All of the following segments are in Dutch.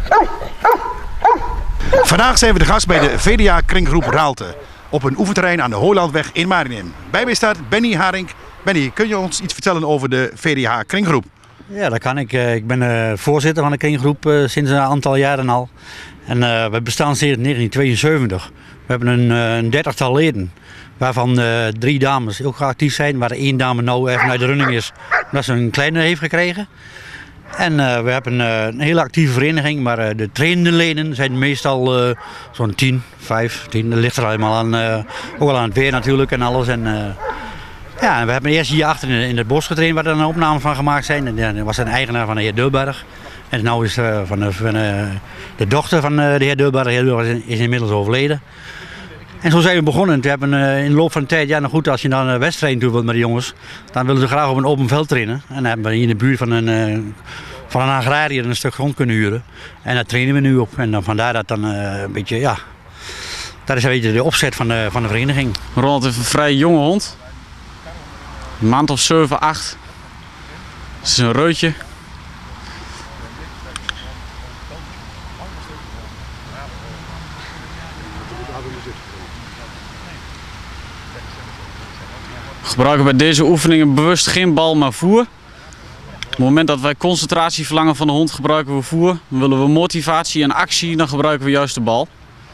Vandaag zijn we de gast bij de VDA Kringgroep Raalte op een oefenterrein aan de Hooilandweg in Maarinem. Bij mij staat Benny Haring. Benny, kun je ons iets vertellen over de VDA Kringgroep? Ja, dat kan ik. Ik ben voorzitter van de kringgroep sinds een aantal jaren al. En we bestaan sinds 1972. We hebben een 30-tal leden, waarvan 3 dames ook actief zijn. Waar de 1 dame nou even uit de running is, omdat ze een kleine heeft gekregen. En we hebben een hele actieve vereniging, maar de trainende leden zijn meestal zo'n 10, 15. Dat ligt er allemaal aan, ook al aan het weer natuurlijk en alles. En we hebben eerst hier achter in het bos getraind, waar er een opname van gemaakt zijn. En dat was een eigenaar van de heer Deulberg. En nu is van de dochter van de heer Deulberg. De heer Deulberg is inmiddels overleden. En zo zijn we begonnen. We hebben in de loop van de tijd, ja nou goed, als je dan een wedstrijd toe wilt met de jongens, dan willen ze graag op een open veld trainen. En dan hebben we hier in de buurt van een agrariër een stuk grond kunnen huren. En daar trainen we nu op. En dan vandaar dat dan een beetje, ja, dat is een beetje de opzet van de vereniging. Ronald heeft een vrij jonge hond. Een maand of 7, 8. Het is een reutje. We gebruiken bij deze oefeningen bewust geen bal, maar voer. Op het moment dat wij concentratie verlangen van de hond, gebruiken we voer. Dan willen we motivatie en actie, dan gebruiken we juist de bal.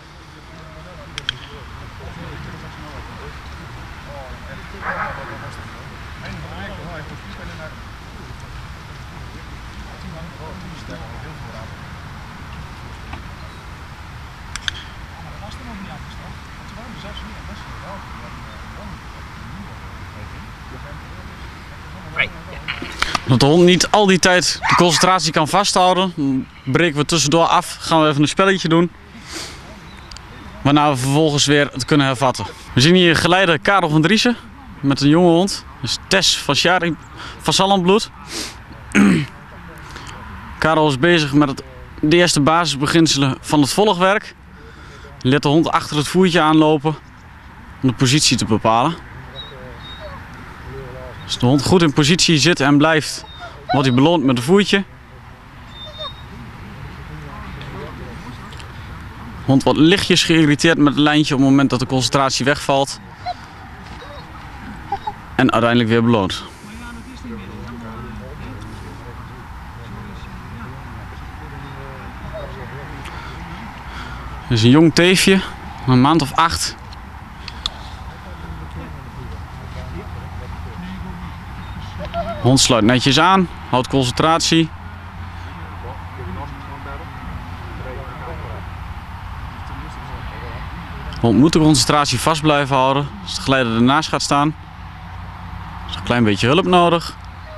Dat de hond niet al die tijd de concentratie kan vasthouden, dan breken we tussendoor af, gaan we even een spelletje doen. Waarna we vervolgens weer het kunnen hervatten. We zien hier geleider Karel van Driessen met een jonge hond. Dat is Tess van Sallandbloed. Karel is bezig met de eerste basisbeginselen van het volgwerk. Let de hond achter het voertje aanlopen om de positie te bepalen. Als de hond goed in positie zit en blijft, wordt hij beloond met een voertje. De hond wordt lichtjes geïrriteerd met het lijntje op het moment dat de concentratie wegvalt. En uiteindelijk weer beloond. Dit is een jong teefje, een maand of 8. De hond sluit netjes aan, houdt concentratie. De hond moet de concentratie vast blijven houden als de geleider ernaast gaat staan. Er is een klein beetje hulp nodig.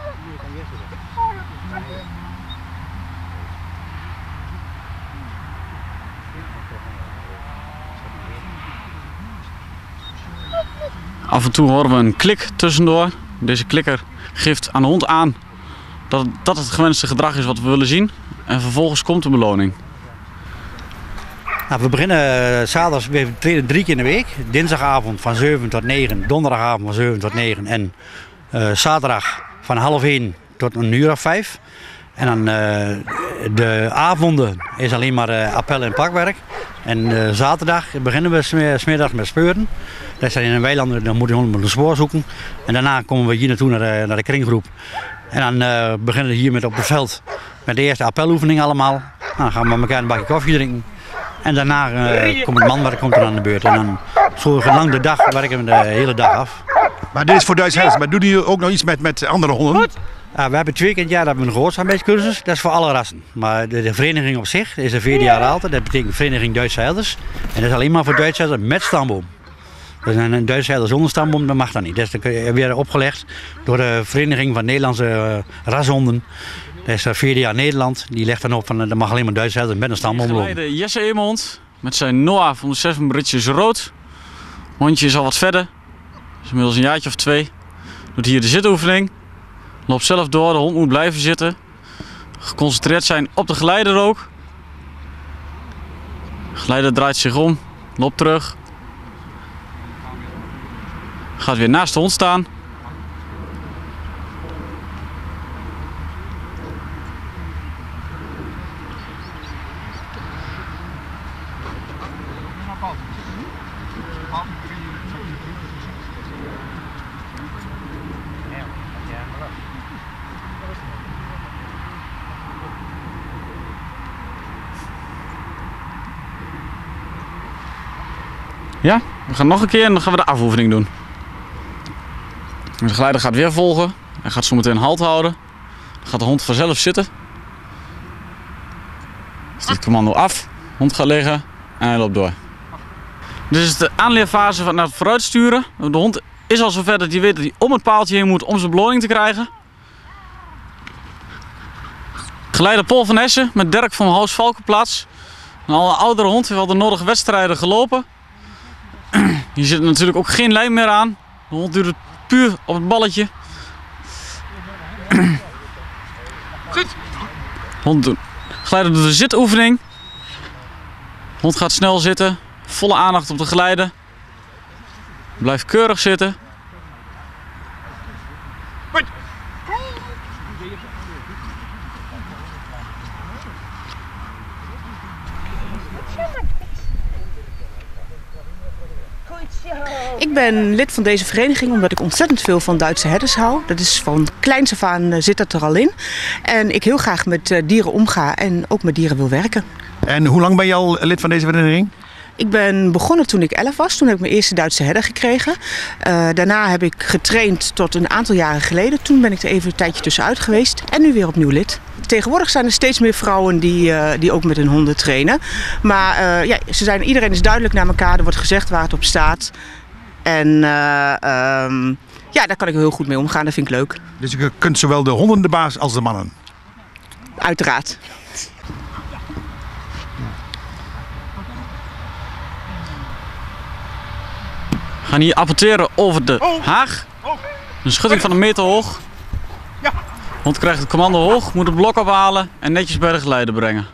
Af en toe horen we een klik tussendoor. Deze klikker geeft aan de hond aan dat het gewenste gedrag is wat we willen zien. En vervolgens komt de beloning. Nou, we beginnen zaterdag, we trainen 3 keer in de week. Dinsdagavond van 7 tot 9, donderdagavond van 7 tot 9 en zaterdag van 12:30 tot 1:05. En dan de avonden is alleen maar appel en pakwerk. En zaterdag beginnen we 's middags met speuren. Dat is in een weiland, dan moet je een spoor zoeken. En daarna komen we hier naartoe naar de kringgroep. En dan beginnen we hier met op het veld met de eerste appeloefening allemaal. Nou, dan gaan we met elkaar een bakje koffie drinken. En daarna komt het manwerk komt er aan de beurt. En dan zo lang de dag werken we de hele dag af. Maar dit is voor Duits Hels, maar doen jullie ook nog iets met andere honden? We hebben 2 keer in het jaar een gehoorzaamheidscursus, dat is voor alle rassen. Maar de vereniging op zich is de VDA Raalte, dat betekent Vereniging Duitse Herders. En dat is alleen maar voor Duitse herders met stamboom. Dus een Duitse herder zonder stamboom, dat mag dat niet. Dat is weer opgelegd door de Vereniging van Nederlandse Rashonden. Dat is VDA Nederland, die legt dan op van dat mag alleen maar Duitse herders met een stamboom lopen. Geleider Jesse Eemond met zijn Noah van de 7 Britjes rood. Hondje is al wat verder, is inmiddels een jaartje of 2. Doet hier de zitoefening. Loopt zelf door, de hond moet blijven zitten. Geconcentreerd zijn op de geleider ook. De geleider draait zich om, loopt terug. Gaat weer naast de hond staan. Ja, we gaan nog een keer en dan gaan we de afoefening doen. De geleider gaat weer volgen. Hij gaat zo meteen halt houden. Dan gaat de hond vanzelf zitten. Zet het commando af. Hond gaat liggen en hij loopt door. Dit is de aanleerfase van naar het vooruitsturen. De hond is al zover dat hij weet dat hij om het paaltje heen moet om zijn beloning te krijgen. Geleider Paul van Essen met Dirk van Haus Valkenplaats. Een al oudere hond heeft al de nodige wedstrijden gelopen. Hier zit natuurlijk ook geen lijm meer aan. De hond duurt het puur op het balletje. Geleider doet de zitoefening. Hond gaat snel zitten. Volle aandacht op de geleider. Blijft keurig zitten. Ik ben lid van deze vereniging omdat ik ontzettend veel van Duitse herders hou. Dat is van kleins af aan zit dat er al in. En ik heel graag met dieren omga en ook met dieren wil werken. En hoe lang ben je al lid van deze vereniging? Ik ben begonnen toen ik 11 was. Toen heb ik mijn eerste Duitse herder gekregen. Daarna heb ik getraind tot een aantal jaren geleden. Toen ben ik er even een tijdje tussenuit geweest. En nu weer opnieuw lid. Tegenwoordig zijn er steeds meer vrouwen die ook met hun honden trainen. Maar ja, iedereen is duidelijk naar elkaar. Er wordt gezegd waar het op staat. En ja, daar kan ik heel goed mee omgaan. Dat vind ik leuk. Dus je kunt zowel de honden de baas als de mannen? Uiteraard. We gaan hier apporteren over de haag. Een schutting van 1 meter hoog. Hond krijgt het commando hoog, moet het blok ophalen en netjes bij de geleider brengen.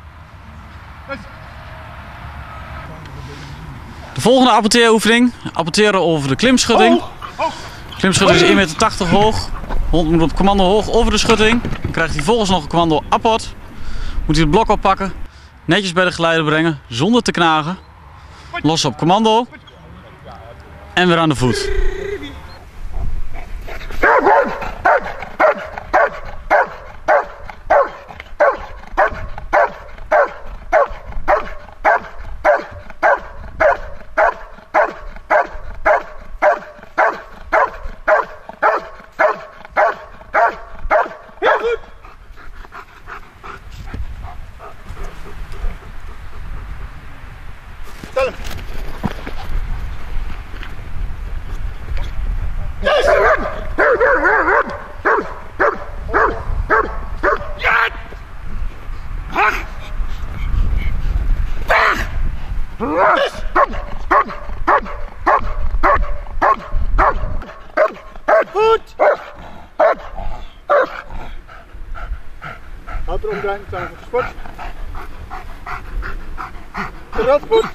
De volgende apporteeroefening. Apporteren over de klimschutting. De klimschutting is 1,80 meter hoog. Hond moet op commando hoog over de schutting. Dan krijgt hij volgens nog een commando apport. Moet hij het blok oppakken. Netjes bij de geleider brengen, zonder te knagen. Los op commando. En weer aan de voet. Houd erop draaien, staan voor de sport. Terwijl sport.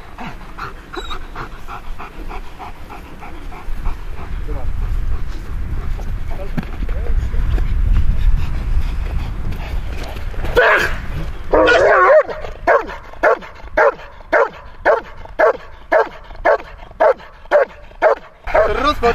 Rotspot.